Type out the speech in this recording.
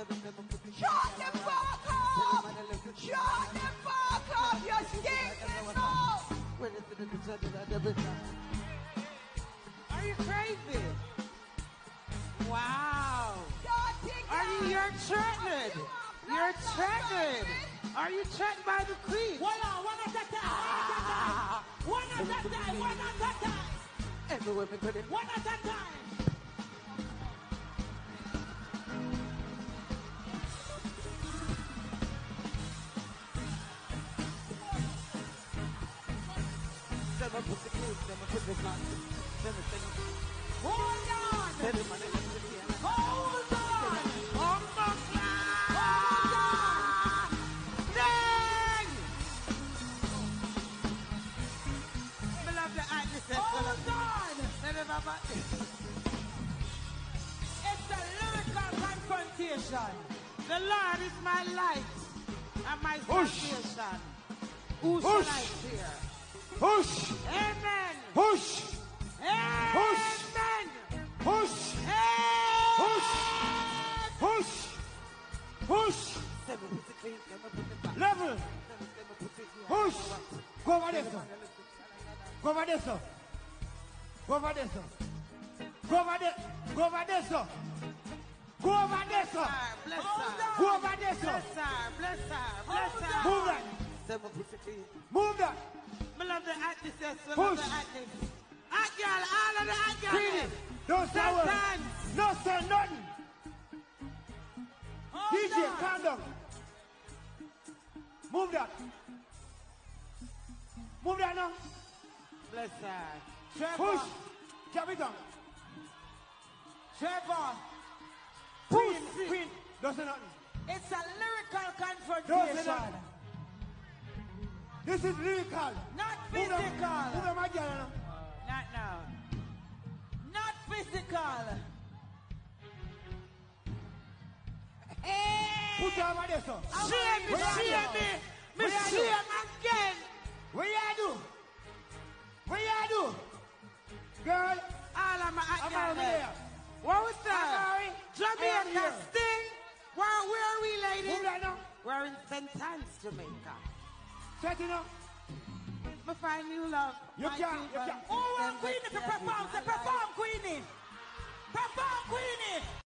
Shut the fuck up! Shut the fuck up! You stinking soul! Are you crazy? Wow. You're threatened. You're threatened. Are you threatened by the queen? One at a time. One at a time. One at a time. Everywhere we put it. One at a time. Never put the kids, never put the blood. Never sing. Hold on. Hold on. Hold on! It's a lyrical confrontation. The Lord is my light and my salvation. Who shall I fear? Push! Amen! Push! Amen! Push! Push! Push! Level! Push! Go over there, sir. Go over there, sir. Go over there, sir. Go over there. Go over there, sir. Go over there, sir. Bless her. Go over there, sir. Bless her. Bless her. Bless her. Move that. Move that. I love the actors. Yes, I love Push. the actors. Hot girl. All of the hot girls. Queenie. Don't say a word. No say nothing. DJ, calm down. Move that. Move that now. Bless her. Trevor. Push. Drop it down. Trevor. Queen. Queen. Don't say nothing. It's a lyrical Don't say confrontation. nothing. This is lyrical. Not physical. Move that, my girl now. Not now. Not physical. Put her over there, sir. Shame me, shame me. Me shame again. What you do? What you do? Girl, All of my hot I'm over girls. there. What was that? Amari, Jamaica here. Sting. Where are we, ladies? Move that now. We're in St. Anne's, Jamaica. Set it up. Me find you love. You my can't, you people. can't. Oh, Queenie to perform. To perform, Queenie.